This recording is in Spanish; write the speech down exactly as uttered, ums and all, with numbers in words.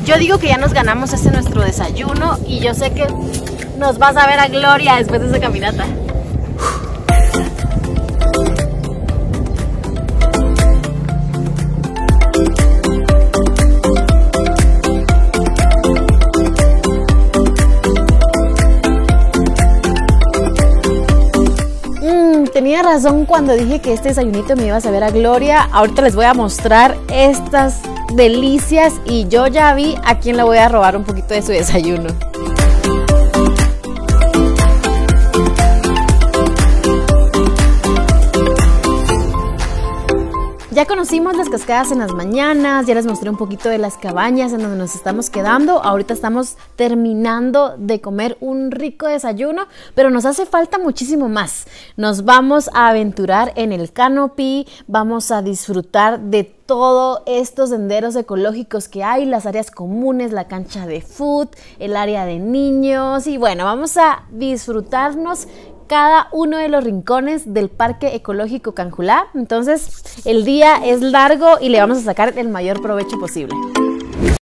Yo digo que ya nos ganamos este nuestro desayuno y yo sé que nos vas a ver a Gloria después de esa caminata. Tenía razón cuando dije que este desayunito me iba a saber a Gloria. Ahorita les voy a mostrar estas delicias y yo ya vi a quién le voy a robar un poquito de su desayuno. Ya conocimos las cascadas en las mañanas, ya les mostré un poquito de las cabañas en donde nos estamos quedando. Ahorita estamos terminando de comer un rico desayuno, pero nos hace falta muchísimo más. Nos vamos a aventurar en el canopy, vamos a disfrutar de todos estos senderos ecológicos que hay, las áreas comunes, la cancha de fútbol, el área de niños y bueno, vamos a disfrutarnos cada uno de los rincones del Parque Ecológico Canjulá. Entonces el día es largo y le vamos a sacar el mayor provecho posible.